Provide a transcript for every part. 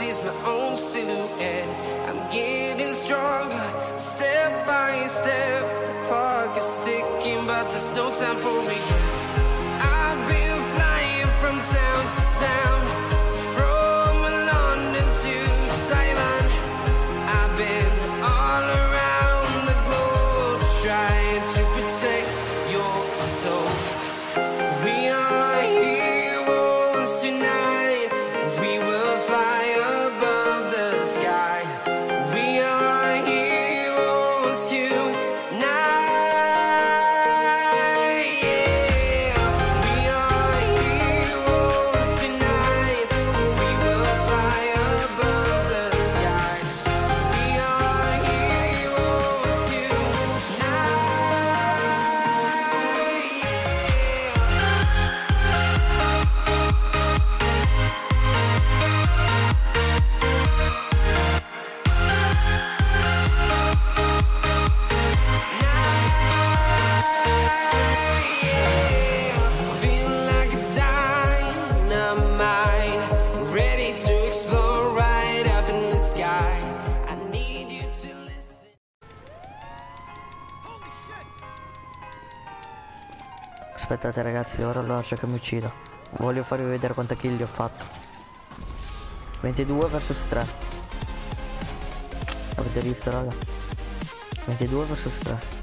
is my own silhouette. I'm getting stronger, step by step. The clock is ticking, but there's no time for regrets. I've been flying from town to town, from London to Taiwan. I've been all around the globe trying to protect your soul. We are heroes tonight. We will fly above the sky. We are heroes tonight. Yeah. We are heroes tonight. We will fly above the sky. We are heroes tonight. Feeling like a dynamite, ready to explode right up in the sky. I need you to listen. Aspettate ragazzi, ora l'orcio che mi uccido. Voglio farvi vedere quanta kill gli ho fatto. 22 vs 3. Avete visto raga? 22 vs 3.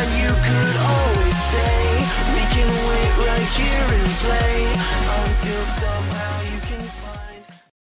and you could always stay. We can wait right here and play until somehow you can